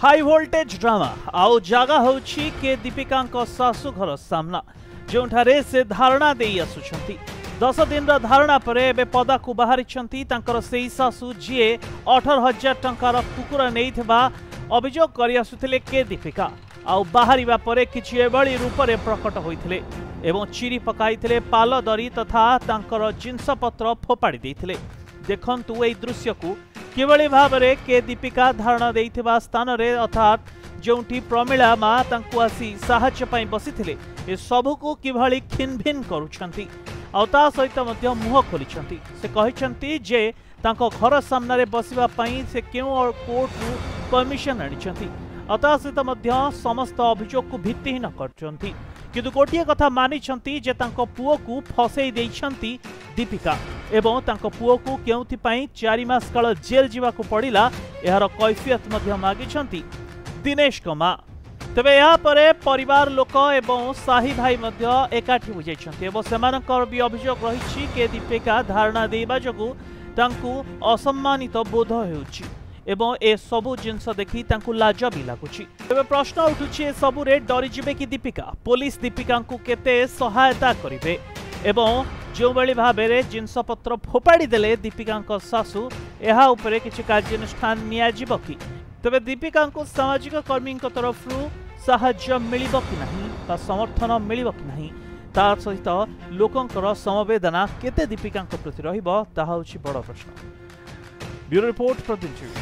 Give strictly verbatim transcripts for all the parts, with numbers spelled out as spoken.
High voltage drama आउ जगह होछि के दीपिका सासु घर सामना जोठारे से धारणा दे आसुछंती। दस दिन धारणा पर एबे पदा को बाहरी से सासु जी अठर हजार टंकार कुकुर नहीं अभियोग कर आसुथिले के दीपिका आउ बाहरी परे किछि एभली रूप में प्रकट होइथिले एवं चिरी पकाइथिले पाल दरी तथा तांकर जिनसपत्र फोपाड़ी देइथिले। देखंतु एई दृश्य को किभली भाव में के दीपिका धारणा देइथिबा स्थान रे अर्थात जोंठी प्रमिला माँ तांकु आसी साहाय्य पई बसिथिले ए सबु को किभली खिनभिन करूछंती आ ता सहित मध्य मुह खोलिछंती। से कहिछंती जे तांको घर सामना रे बसिबा पई से केउ कोर्ट रु परमिशन आनिछंती आ ता सहित मध्य समस्त अभियोग को भित्तिहीन करछंती। किंतु गोटिए कथा मानिछंती जे तांको पुओ को फसेई देइछंती दीपिका एवं तांको पुओ को केउथि पई चारि मास काल जेल जीवाकू पड़िला एहार कैफियत मध्य मागिछंती दिनेश को माँ। तेबे यहाँ परे परिवार लोक एवं साही भाई मध्य एकाठी बुझाइछंती एवं सेमानकर भी अभियोग रहिछि के दीपिका धारणा देबा जगु तांकू असम्मानित बोध हेउछि एवं ए सबु जिनस देखि तांकू लाज भी लागुछि। तेबे प्रश्न उठुछि ए सबु रे डरि जिबे कि दीपिका पुलिस दीपिका को केते सहायता करिवे एवं जो बड़ी भाबेरे जिनसपत्र फोपाड़ी देले दीपिका सासु एहा उपरे किछि कार्यानुष्ठान नियाजिब कि तबे दीपिका को सामाजिक कर्मी तरफ साहाय्य मिलिब कि नहीं ता समर्थन मिलिब कि नहीं ता सहित लोकंकर समवेदना केते दीपिका प्रति रहिबो ताहा होछि बड़ प्रश्न। ब्यूरो रिपोर्ट प्रतिदिन।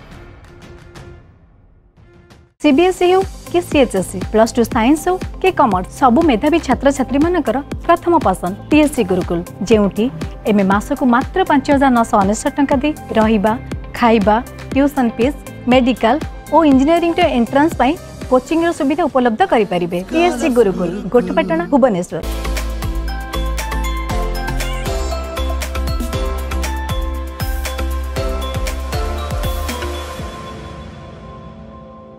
सीबीएसई हो कि सीएचएसई प्लस टू साइंस हो कि कॉमर्स सबु मेधावी छात्र छात्री मानकर प्रथम पसंद टीएससी गुरुकुल जेउठी एमे मासको मात्र पांच हजार नौ सौ अनेशत टंका दे रहिबा खाइबा ट्यूशन फीस मेडिकल और इंजीनियरिंग एंट्रांस पाई कोचिंग सुविधा उपलब्ध करि परिबे। टीएससी गुरुकुल गोठपाटना भुवनेश्वर।